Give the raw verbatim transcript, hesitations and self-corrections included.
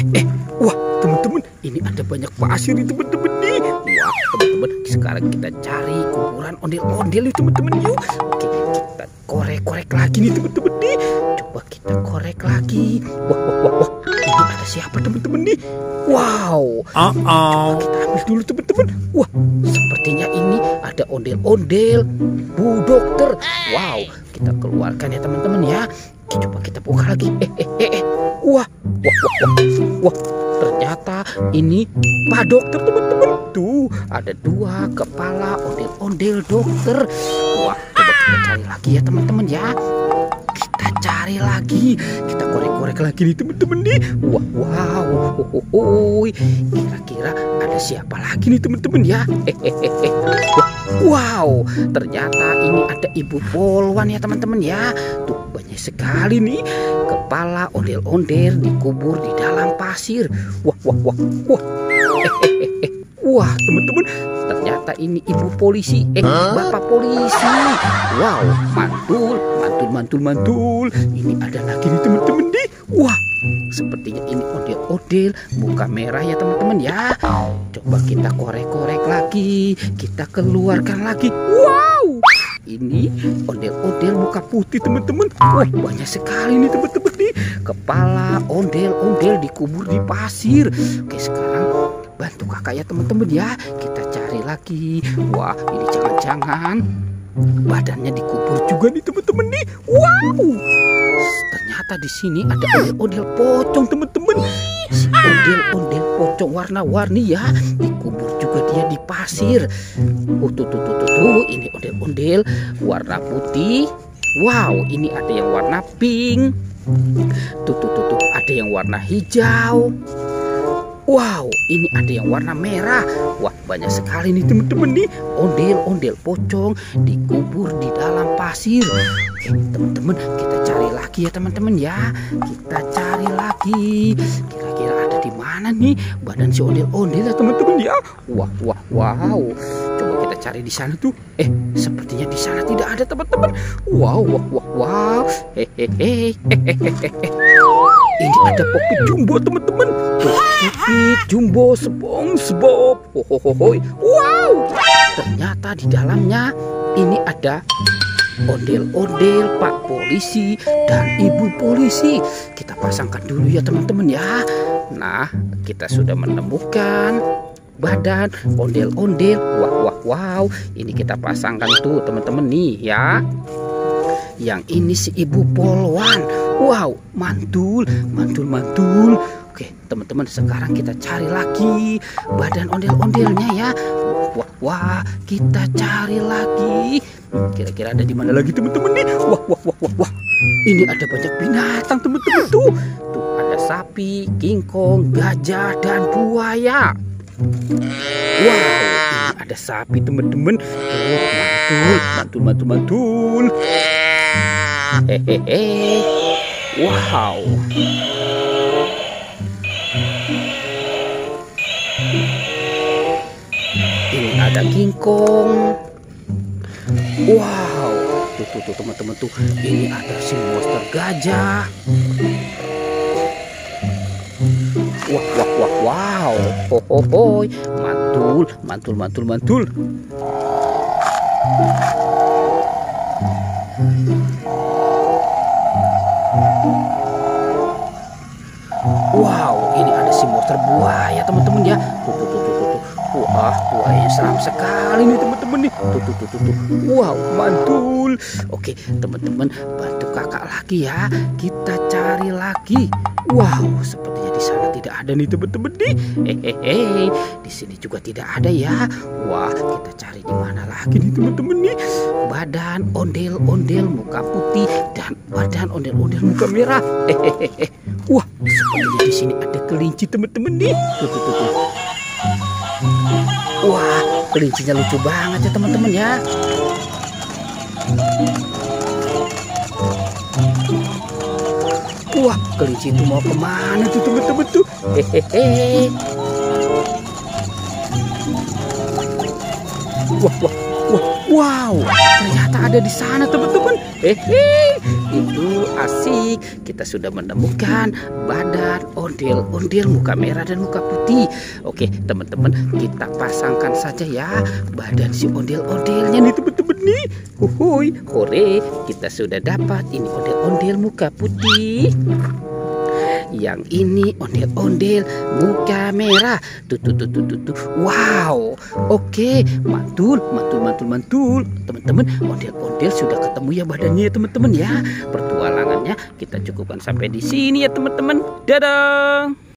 eh, wah teman-teman, ini ada banyak pasir nih teman-teman nih. Wah teman-teman, sekarang kita cari kuburan ondel-ondel nih teman-teman yuk. Oke, kita korek-korek lagi nih teman-teman nih. Coba kita korek lagi. Wah wah wah wah, ini ada siapa teman-teman nih? Wow. Uh-oh. Coba kita ambil dulu teman-teman. Wah, sepertinya ini ada ondel-ondel Bu Dokter. Wow, kita keluarkan ya teman-teman ya. Coba kita buka lagi. Eh eh eh, eh. Wah, wah wah wah. Wah, ternyata ini Pak Dokter teman-teman. Tuh, ada dua kepala ondel-ondel dokter. Wah, coba kita cari lagi ya teman-teman ya. Kita cari lagi, kita korek-korek lagi nih teman-teman nih. Wah, wow, hohohoi. Kira-kira ada siapa lagi nih teman-teman ya? Hehehe. Wow, ternyata ini ada Ibu Polwan ya teman-teman ya. Tuh banyak sekali nih kepala ondel-ondel dikubur di dalam pasir. Wah, wah, wah, wah. Hehehe. Wah teman-teman, ternyata ini ibu polisi, eh bapak polisi. Wow, mantul, mantul, mantul, mantul. Ini ada lagi nih teman-teman nih. Wah, sepertinya ini ondel-ondel muka merah ya teman-teman ya. Coba kita korek-korek lagi, kita keluarkan lagi. Wow, ini ondel-ondel muka putih teman-teman. Wah, banyak sekali nih teman-teman nih. Kepala ondel-ondel dikubur di pasir. Oke, sekarang bantu kakak ya teman-teman ya. Kita cari lagi. Wah, ini jangan-jangan badannya dikubur juga nih teman-teman nih. Wow, ternyata di sini ada ondel-ondel pocong teman-teman. Si ondel-ondel pocong warna-warni ya, dikubur juga dia di pasir. Oh, tuh tuh tuh tuh, tuh. Ini ondel-ondel warna putih. Wow, ini ada yang warna pink. Tuh tuh tuh tuh, ada yang warna hijau. Wow, ini ada yang warna merah. Wah, banyak sekali nih teman-teman nih. Ondel-ondel pocong dikubur di dalam pasir. Oke, teman-teman, kita cari lagi ya teman-teman ya. Kita cari lagi. Kira-kira ada di mana nih badan si ondel-ondel ya teman-teman ya. Wah, wah, wow. Coba kita cari di sana tuh. Eh, sepertinya di sana tidak ada teman-teman. Wow, wah, wah, wow. Hehehe. Ini ada Popit Jumbo teman-teman. Popit Jumbo SpongeBob. Hohohoi. Wow, ternyata di dalamnya ini ada ondel-ondel Pak Polisi dan Ibu Polisi. Kita pasangkan dulu ya teman-teman ya. Nah, kita sudah menemukan badan ondel-ondel. Wah, wah, wow. Ini kita pasangkan tuh teman-teman nih ya. Yang ini si Ibu Polwan. Wow, mantul, mantul, mantul. Oke, teman-teman, sekarang kita cari lagi badan ondel-ondelnya ya. Wah, wah, kita cari lagi. Kira-kira ada di mana lagi teman-teman nih? Wah, wah, wah, wah, wah. Ini ada banyak binatang teman-teman tuh. Tuh ada sapi, kingkong, gajah, dan buaya. Wow, ini ada sapi teman-teman. Oh, mantul, mantul, mantul, mantul. Hehehe. Wow. Ini ada kingkong. Wow. Tuh tuh tuh teman-teman tuh. Ini ada si monster gajah. Wah wah wah wow. Ho ho hoi. Mantul, mantul, mantul, mantul. Wow, ini ada si monster buaya teman-teman ya. Tuh, tuh, tuh, tuh, tuh. Wah, buaya seram sekali nih teman-teman nih. Tuh, tuh, tuh, tuh, tuh. Wow, mantul. Oke, teman-teman, bantu kakak lagi ya. Kita cari lagi. Wow, sepertinya di sana tidak ada nih teman-teman nih. Hehehe, di sini juga tidak ada ya. Wah, kita cari di mana lagi nih teman-teman nih. Badan ondel-ondel muka putih dan badan ondel-ondel muka merah. Hehehe. Wah, sepertinya di sini ada kelinci teman-teman nih. Tuh, tuh, tuh, tuh. Wah, kelincinya lucu banget ya teman-teman ya. Wah, kelinci itu mau kemana tuh teman-teman tuh? Hehehe. Wah, wah, wah, wow, ternyata ada di sana teman-teman. Hehehe. itu asik. Kita sudah menemukan badan ondel-ondel muka merah dan muka putih. Oke teman-teman, kita pasangkan saja ya badan si ondel-ondelnya nih teman-teman nih. Huhuy, hore, kita sudah dapat ini ondel-ondel muka putih. Yang ini ondel-ondel muka merah. Tuh, tuh, tuh, tuh, tuh, tuh. Wow. Oke, mantul, mantul, mantul, mantul. Teman-teman, ondel-ondel sudah ketemu ya badannya ya teman-teman ya. Pertualangannya kita cukupkan sampai di sini ya teman-teman. Dadah.